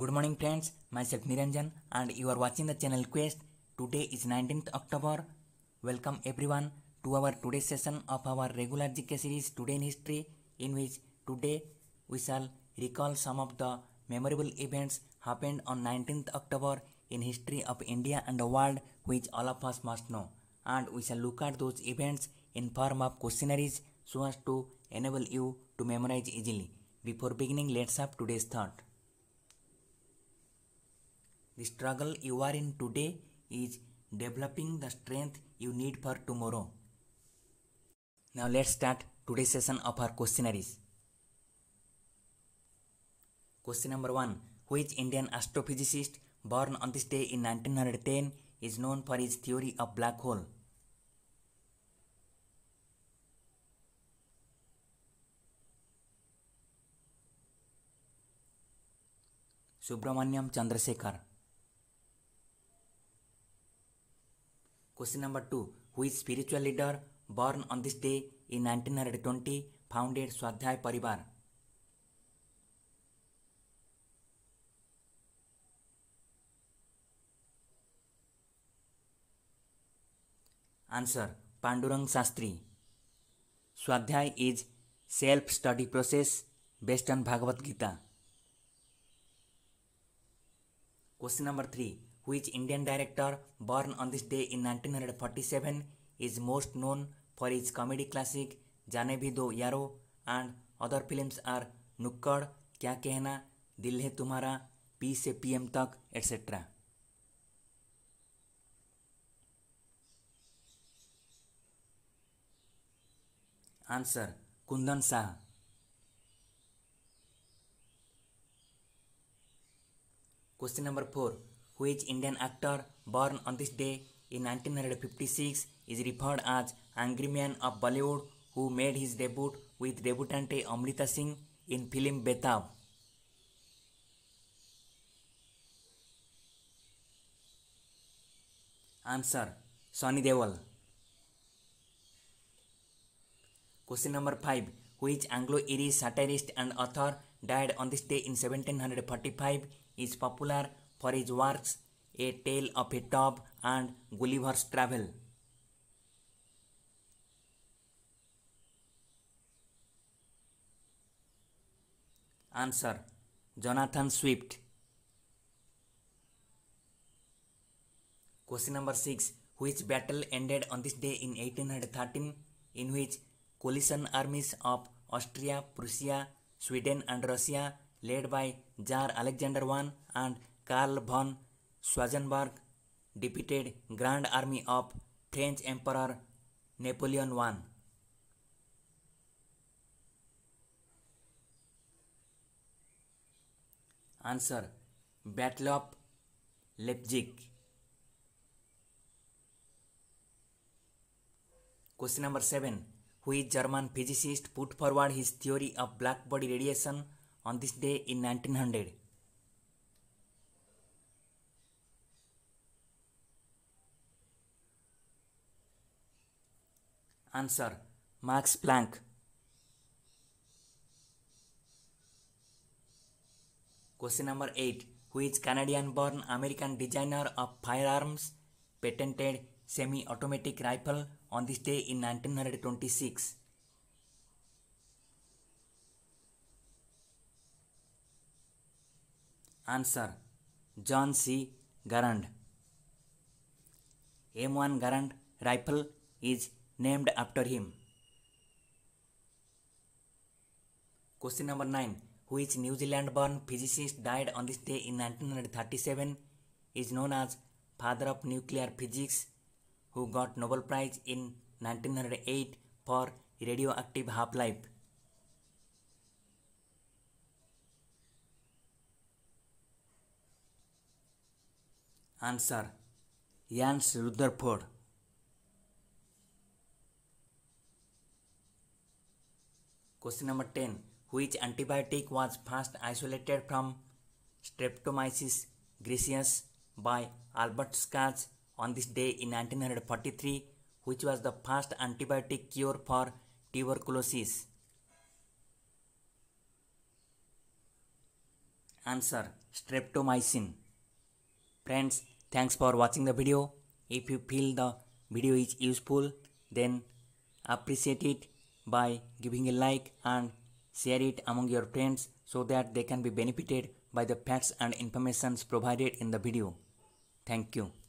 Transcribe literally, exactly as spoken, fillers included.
Good morning friends, myself Niranjan and you are watching the channel Quest. Today is nineteenth October. Welcome everyone to our today's session of our regular G K series Today in History, in which today we shall recall some of the memorable events happened on nineteenth October in history of India and the world which all of us must know, and we shall look at those events in form of questionnaires so as to enable you to memorize easily. Before beginning, let's have today's thought. The struggle you are in today is developing the strength you need for tomorrow. Now let's start today's session of our questionnaires. Question number one. Which Indian astrophysicist born on this day in nineteen ten is known for his theory of black hole? Subramaniam Chandrasekhar. Question number two. Which spiritual leader born on this day in nineteen twenty founded Swadhyay Parivar? Answer. Pandurang Shastri. Swadhyay is self-study process based on Bhagavad Gita. Question number three. Which Indian director born on this day in nineteen forty-seven is most known for his comedy classic जाने भी दो यारो and other films are नुक्कड़, क्या कहना, दिल है तुम्हारा, पी से पीएम तक, et cetera. Answer. Kundan Shah. Question number four. Which Indian actor born on this day in nineteen fifty-six is referred as Angry Man of Bollywood who made his debut with debutante Amrita Singh in film Betab? Answer. Sunny Deol. Question number five. Which Anglo-Irish satirist and author died on this day in seventeen forty-five is popular for his works A Tale of a Tub and Gulliver's Travel? Answer. Jonathan Swift. Question number six. Which battle ended on this day in eighteen thirteen in which coalition armies of Austria, Prussia, Sweden and Russia led by Tsar Alexander the First and Karl von Schwarzenberg defeated Grand Army of French Emperor Napoleon the First? Answer. Battle of Leipzig. Question number seven. Which German physicist put forward his theory of black body radiation on this day in nineteen hundred? Answer. Max Planck. Question number eight. Which Canadian-born American designer of firearms patented semi-automatic rifle on this day in nineteen twenty-six? Answer. John C. Garand. M one Garand rifle is named after him. Question number nine. Which New Zealand-born physicist died on this day in nineteen thirty-seven is known as father of nuclear physics, who got Nobel Prize in nineteen oh eight for radioactive half-life? Answer. Ernst Rutherford. Question number ten. Which antibiotic was first isolated from Streptomyces griseus by Albert Schweitzer on this day in nineteen forty-three, which was the first antibiotic cure for tuberculosis? Answer: streptomycin. Friends, thanks for watching the video. If you feel the video is useful, then appreciate it by giving a like and share it among your friends so that they can be benefited by the facts and informations provided in the video. Thank you.